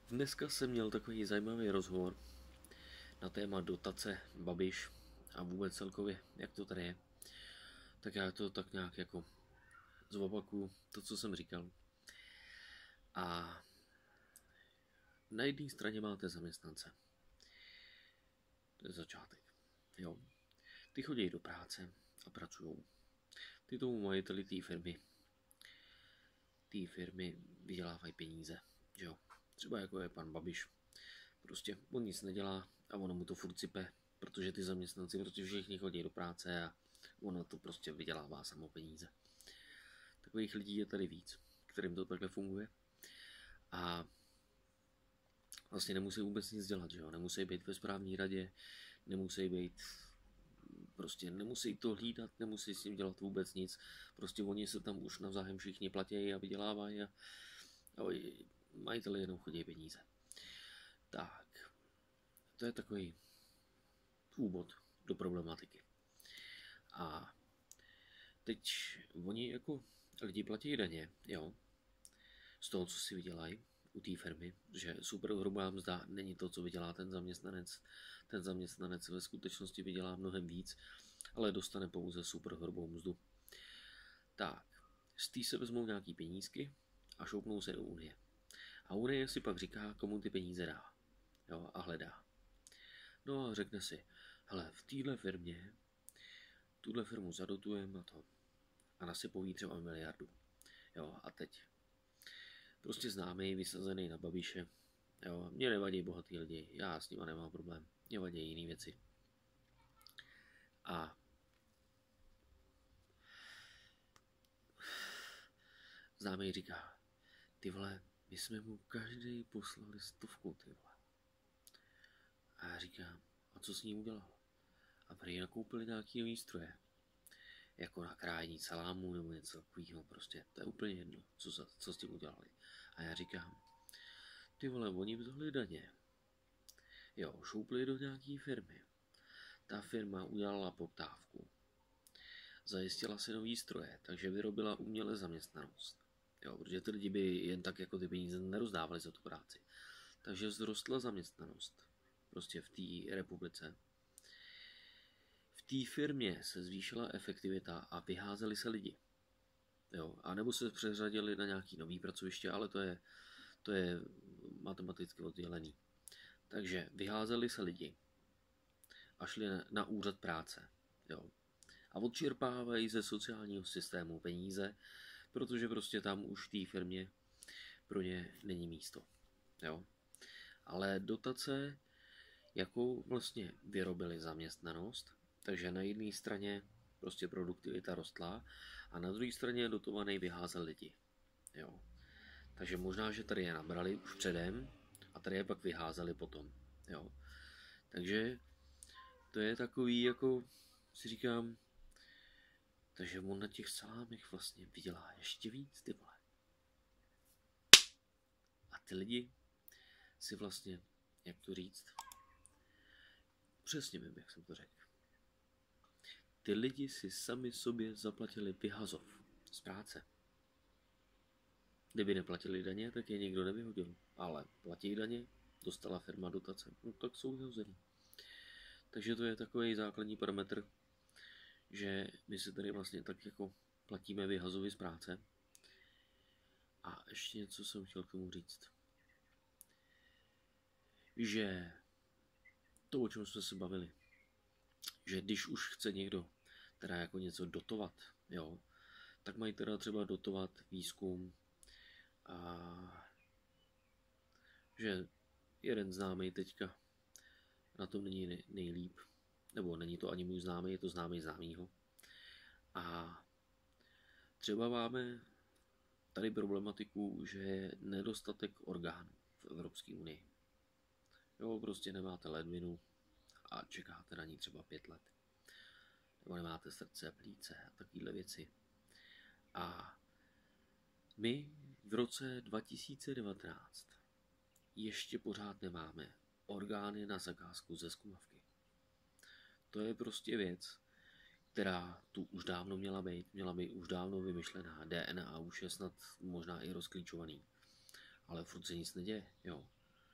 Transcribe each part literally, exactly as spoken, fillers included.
Dneska jsem měl takový zajímavý rozhovor na téma dotace Babiš a vůbec celkově, jak to tady je. Tak já to tak nějak jako zopakuju to, co jsem říkal. A na jedné straně máte zaměstnance. To je začátek. Jo. Ty chodí do práce a pracují. Ty tomu majiteli té firmy té firmy vydělávají peníze. Jo. Třeba jako je pan Babiš. Prostě on nic nedělá a ono mu to furt sype, protože ty zaměstnanci prostě všichni chodí do práce a ono to prostě vydělává samo peníze. Takových lidí je tady víc, kterým to takhle funguje. A vlastně nemusí vůbec nic dělat, že jo? Nemusí být ve správní radě, nemusí být, prostě nemusí to hlídat, nemusí s tím dělat vůbec nic. Prostě oni se tam už navzájem všichni platí a vydělávají a, a majiteli jenom chodí peníze. Tak, to je takový úvod do problematiky. A teď oni jako lidi platí daně, jo, z toho, co si vydělají u té firmy, že super hrubá mzda není to, co vydělá ten zaměstnanec. Ten zaměstnanec ve skutečnosti vydělá mnohem víc, ale dostane pouze super hrubou mzdu. Tak, z té se vezmou nějaký penízky a šoupnou se do Unie. A Unie si pak říká, komu ty peníze dá, jo, a hledá. No a řekne si, hele, v téhle firmě, tuhle firmu zadotujeme a to. A nasypoví třeba miliardu. Jo, a teď. Prostě známý, vysazený na Babiše. Jo, mě nevadí bohatý lidi, já s nima nemám problém. Mě vadí jiný věci. A známý říká, ty vole, my jsme mu každý poslali stovku, ty vole. A já říkám, a co s ním udělal? A prý nakoupili nějaký nový stroje. Jako na krájení salámu nebo něco takového, prostě, to je úplně jedno, co, co s tím udělali. A já říkám, ty vole, oni vzali daně. Jo, šoupli do nějaký firmy. Ta firma udělala poptávku. Zajistila si nový stroje, takže vyrobila uměle zaměstnanost. Jo, protože ty lidi by jen tak jako ty peníze nerozdávali za tu práci. Takže vzrostla zaměstnanost. Prostě v té republice. V té firmě se zvýšila efektivita a vyházeli se lidi. Jo, a nebo se přeřadili na nějaký nový pracoviště, ale to je, to je matematicky oddělený. Takže vyházeli se lidi a šli na, na úřad práce. Jo. A odčerpávají ze sociálního systému peníze, protože prostě tam už v té firmě pro ně není místo. Jo. Ale dotace, jakou vlastně vyrobili zaměstnanost, takže na jedné straně prostě produktivita rostla a na druhé straně dotovaný vyházel lidi. Jo. Takže možná, že tady je nabrali už předem a tady je pak vyházeli potom. Jo. Takže to je takový, jako si říkám, takže on na těch salámech vlastně vydělá ještě víc, ty vole. A ty lidi si vlastně, jak to říct, přesně vím, jak jsem to řekl. Ty lidi si sami sobě zaplatili vyhazov z práce. Kdyby neplatili daně, tak je nikdo nevyhodil. Ale platí daně, dostala firma dotace, no tak jsou vyhozený. Takže to je takový základní parametr, že my si tady vlastně tak jako platíme vyhazovi z práce. A ještě něco jsem chtěl k tomu říct. Že to, o čem jsme se bavili, že když už chce někdo teda jako něco dotovat, jo, tak mají teda třeba dotovat výzkum a že jeden známý teďka na tom není nejlíp, nebo není to ani můj známý, je to známý známýho. A třeba máme tady problematiku, že je nedostatek orgánů v Evropské unii. Jo, prostě nemáte ledvinu a čekáte na ní třeba pět let. Nebo nemáte srdce, plíce a takovéhle věci. A my v roce dva tisíce devatenáct ještě pořád nemáme orgány na zakázku ze zkumavky. To je prostě věc, která tu už dávno měla být, měla být už dávno vymyšlená. D N A už je snad možná i rozklíčovaný. Ale furt se nic neděje, jo.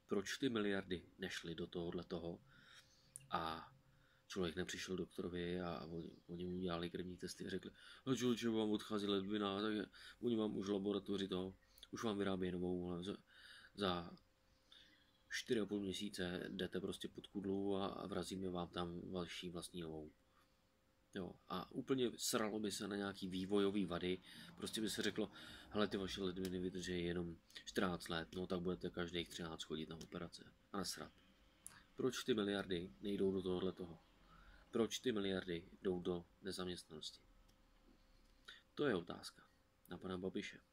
Proč ty miliardy nešly do tohohle toho a člověk nepřišel doktorovi a oni, oni mu udělali krevní testy a řekli, no člověče, vám odchází ledvina, tak oni vám už v laboratoři toho, už vám vyrábějí novou, ale za, za čtyři a půl měsíce jdete prostě pod kudlu a, a vrazíme vám tam vaší vlastní novou. Jo, a úplně sralo by se na nějaký vývojový vady, prostě by se řeklo, hele, ty vaše ledviny vydrží jenom čtrnáct let, no tak budete každých třináct chodit na operace a nasrat. Proč ty miliardy nejdou do tohohle toho? Proč ty miliardy jdou do nezaměstnanosti? To je otázka na pana Babiše.